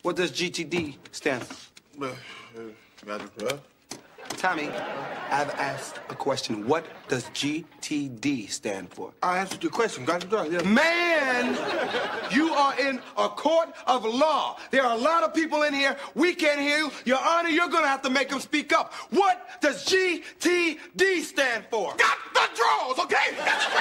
What does GTD stand for? Tommy, I've asked a question. What does GTD stand for? I answered your question. Got it right. Yeah. Man, you are in a court of law. There are a lot of people in here. We can't hear you. Your Honor, you're going to have to make them speak up. What does GTD stand for? Got the draws, okay?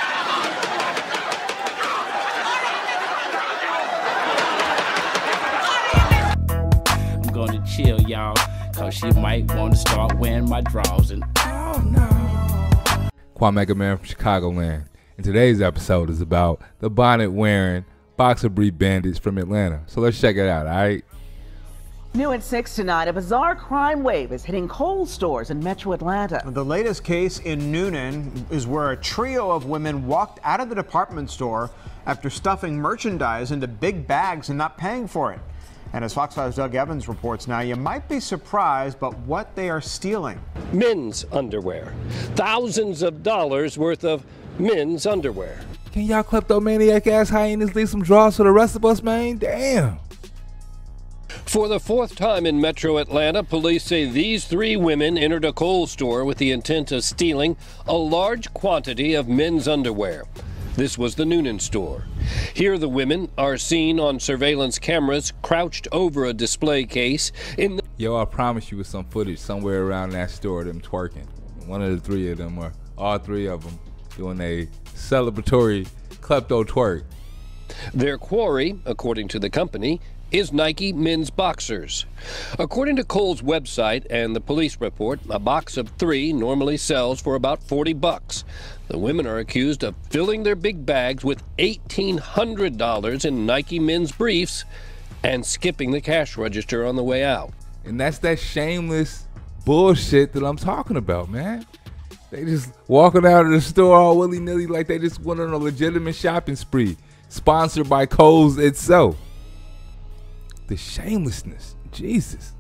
I'm gonna chill, y'all, cause she might want to start wearing my drawers and oh no. Kwame Man from Chicagoland. And today's episode is about the bonnet-wearing boxer breed bandits from Atlanta. So let's check it out, all right? New at 6 tonight, a bizarre crime wave is hitting Kohl's stores in metro Atlanta. The latest case in Noonan is where a trio of women walked out of the department store after stuffing merchandise into big bags and not paying for it. And as Fox 5's Doug Evans reports now, you might be surprised by what they are stealing. Men's underwear. Thousands of dollars worth of men's underwear. Can y'all kleptomaniac ass hyenas leave some drawers for the rest of us, man? Damn. For the fourth time in metro Atlanta, police say these three women entered a Kohl's store with the intent of stealing a large quantity of men's underwear. This was the Noonan store. Here the women are seen on surveillance cameras crouched over a display case in the Yo, I promise you with some footage somewhere around that store of them twerking. One of the three of them, or all three of them, doing a celebratory klepto twerk. Their quarry, according to the company, is Nike men's boxers. According to Kohl's website and the police report, a box of 3 normally sells for about $40. The women are accused of filling their big bags with $1,800 in Nike men's briefs and skipping the cash register on the way out. And that's that shameless bullshit that I'm talking about, man. They just walking out of the store all willy-nilly like they just went on a legitimate shopping spree, sponsored by Kohl's itself. The shamelessness, Jesus.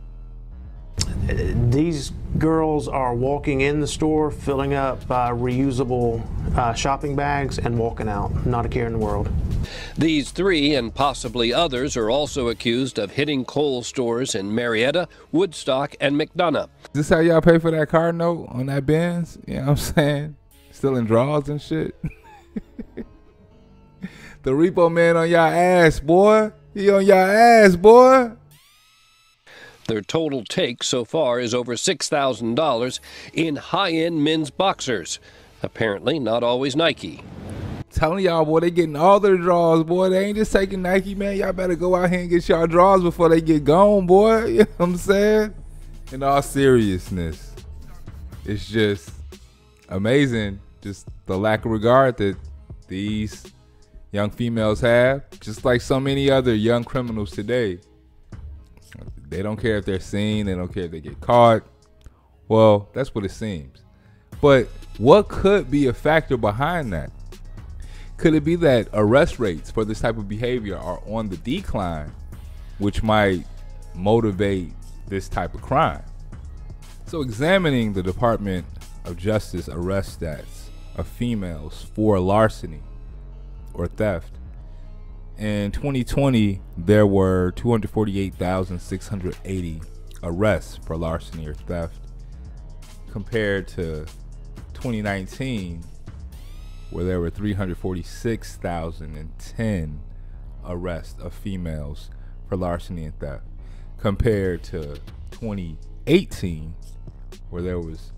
These girls are walking in the store, filling up reusable shopping bags and walking out, not a care in the world. These 3 and possibly others are also accused of hitting Kohl's stores in Marietta, Woodstock, and McDonough. Is this how y'all pay for that car note on that Benz? You know what I'm saying? Still in drawers and shit. The repo man on y'all ass, boy. He on y'all ass, boy. Their total take so far is over $6,000 in high-end men's boxers. Apparently not always Nike. Telling y'all, boy, they getting all their drawers, boy. They ain't just taking Nike, man. Y'all better go out here and get y'all drawers before they get gone, boy. You know what I'm saying? In all seriousness, it's just amazing, just the lack of regard that these young females have, just like so many other young criminals today. They don't care if they're seen. They don't care if they get caught. Well, that's what it seems. But what could be a factor behind that? Could it be that arrest rates for this type of behavior are on the decline, which might motivate this type of crime? So examining the Department of Justice arrest stats of females for larceny or theft, in 2020, there were 248,680 arrests for larceny or theft, compared to 2019, where there were 346,010 arrests of females for larceny and theft, compared to 2018, where there was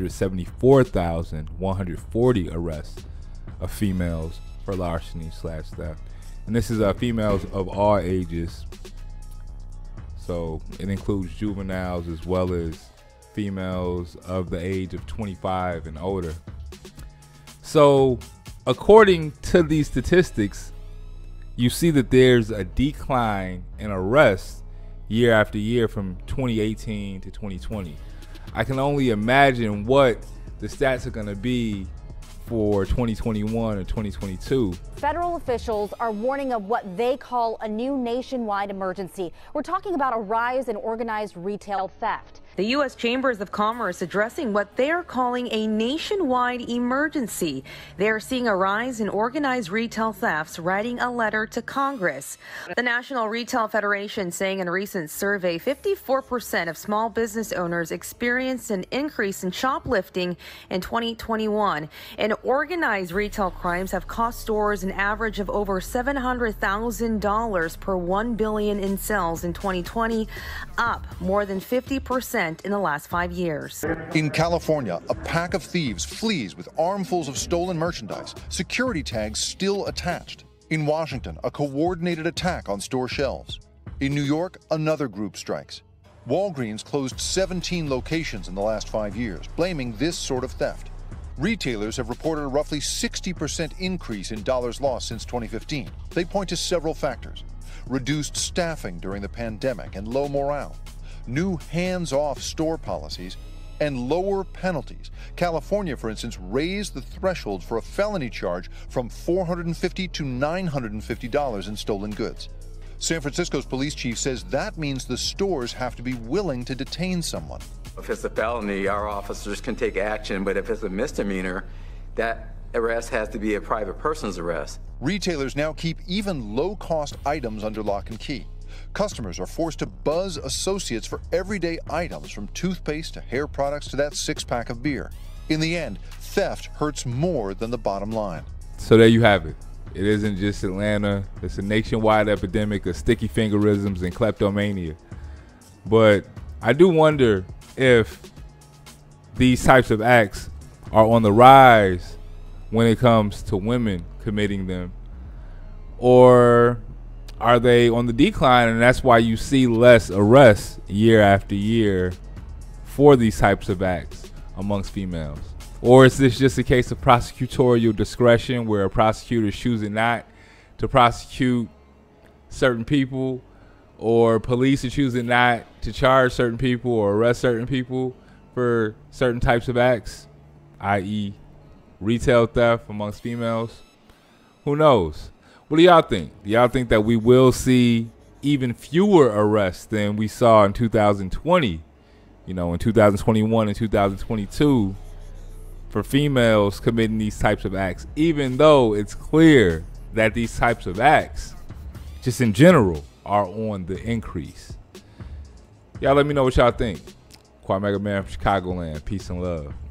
374,140 arrests of females for larceny/theft. And this is females of all ages, so it includes juveniles as well as females of the age of 25 and older. So according to these statistics, you see that there's a decline in arrests year after year from 2018 to 2020. I can only imagine what the stats are going to be for 2021 and 2022. Federal officials are warning of what they call a new nationwide emergency. We're talking about a rise in organized retail theft. The U.S. Chambers of Commerce addressing what they're calling a nationwide emergency. They're seeing a rise in organized retail thefts, writing a letter to Congress. The National Retail Federation saying in a recent survey, 54% of small business owners experienced an increase in shoplifting in 2021. And organized retail crimes have cost stores an average of over $700,000 per $1 billion in sales in 2020, up more than 50% in the last 5 years. In California, a pack of thieves flees with armfuls of stolen merchandise, security tags still attached. In Washington, a coordinated attack on store shelves. In New York, another group strikes. Walgreens closed 17 locations in the last 5 years, blaming this sort of theft. Retailers have reported a roughly 60% increase in dollars lost since 2015. They point to several factors: reduced staffing during the pandemic and low morale, new hands-off store policies, and lower penalties. California, for instance, raised the threshold for a felony charge from $450 to $950 in stolen goods. San Francisco's police chief says that means the stores have to be willing to detain someone. If it's a felony, our officers can take action, but if it's a misdemeanor, that arrest has to be a private person's arrest. Retailers now keep even low-cost items under lock and key. Customers are forced to buzz associates for everyday items, from toothpaste to hair products to that six-pack of beer. In the end, theft hurts more than the bottom line. So there you have it. It isn't just Atlanta. It's a nationwide epidemic of sticky fingerisms and kleptomania. But I do wonder if these types of acts are on the rise when it comes to women committing them, or are they on the decline, and that's why you see less arrests year after year for these types of acts amongst females? Or is this just a case of prosecutorial discretion, where a prosecutor is choosing not to prosecute certain people, or police are choosing not to charge certain people or arrest certain people for certain types of acts, i.e. retail theft amongst females? Who knows? What do y'all think? Do y'all think that we will see even fewer arrests than we saw in 2020, in 2021 and 2022 for females committing these types of acts, even though it's clear that these types of acts, just in general, are on the increase? Y'all let me know what y'all think. Quad Mega Man from Chicagoland. Peace and love.